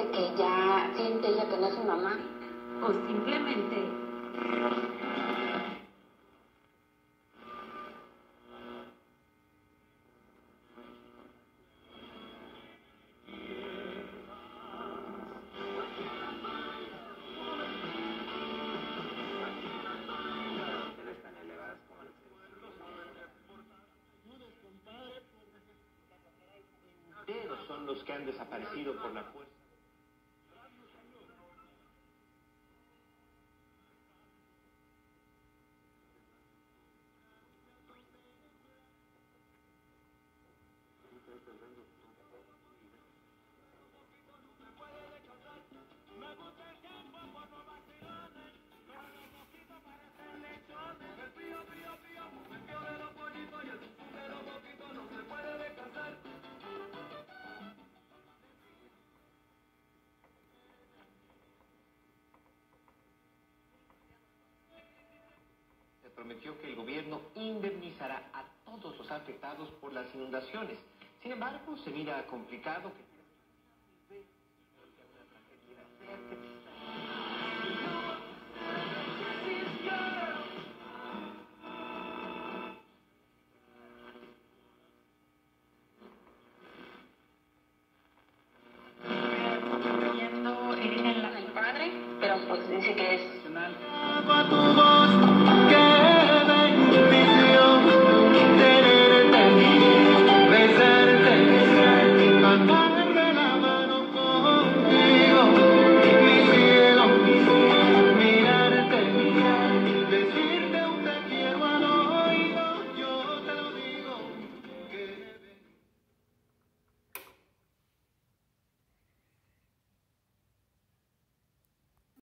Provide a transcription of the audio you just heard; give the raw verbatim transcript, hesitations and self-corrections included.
porque ya siente ella que no es su mamá. O simplemente son los que han desaparecido por la fuerza. Prometió que el gobierno indemnizará a todos los afectados por las inundaciones. Sin embargo, se mira complicado que... El padre, pero pues dice que es...